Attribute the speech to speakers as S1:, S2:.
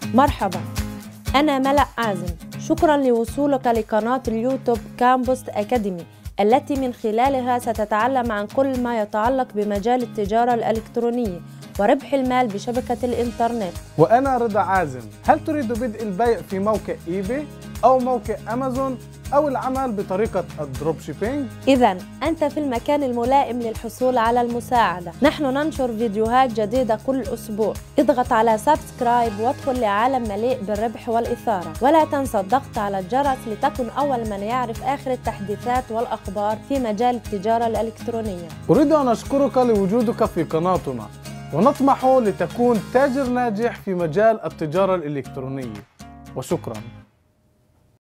S1: مرحبا، أنا ملأ عازم. شكرا لوصولك لقناة اليوتيوب كامبوست أكاديمي، التي من خلالها ستتعلم عن كل ما يتعلق بمجال التجارة الإلكترونية وربح المال بشبكة الإنترنت.
S2: وأنا رضا عازم. هل تريد بدء البيع في موقع إيباي أو موقع أمازون أو العمل بطريقة الدروب شيبينج؟
S1: إذن أنت في المكان الملائم للحصول على المساعدة. نحن ننشر فيديوهات جديدة كل أسبوع. اضغط على سبسكرايب وادخل لعالم مليء بالربح والإثارة، ولا تنسى الضغط على الجرس لتكن أول من يعرف آخر التحديثات والأخبار في مجال التجارة الإلكترونية.
S2: أريد أن أشكرك لوجودك في قناتنا، ونطمح لتكون تاجر ناجح في مجال التجارة الإلكترونية. وشكرا.